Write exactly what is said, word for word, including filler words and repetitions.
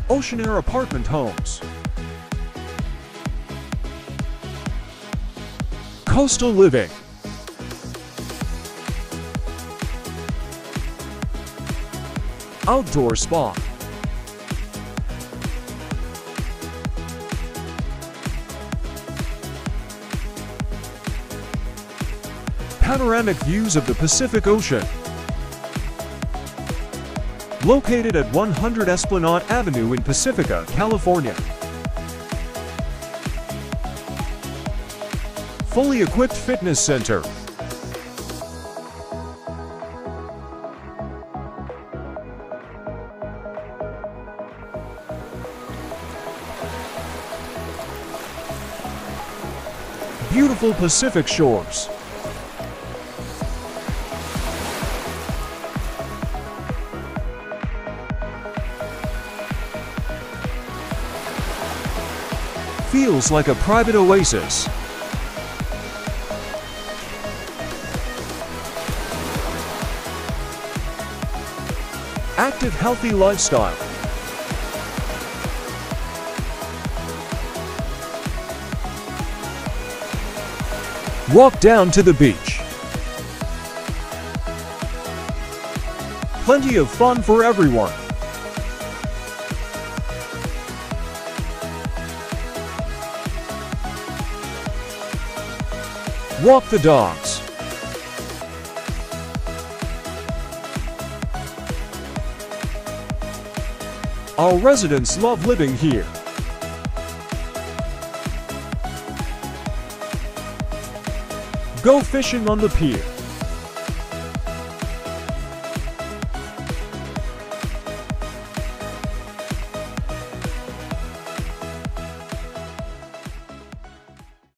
OceanAire Apartment Homes. Coastal living. Outdoor spa. Panoramic views of the Pacific Ocean. Located at one hundred Esplanade Avenue in Pacifica, California. Fully equipped fitness center. Beautiful Pacific shores. Feels like a private oasis. Active, healthy lifestyle. Walk down to the beach. Plenty of fun for everyone. Walk the dogs. Our residents love living here. Go fishing on the pier.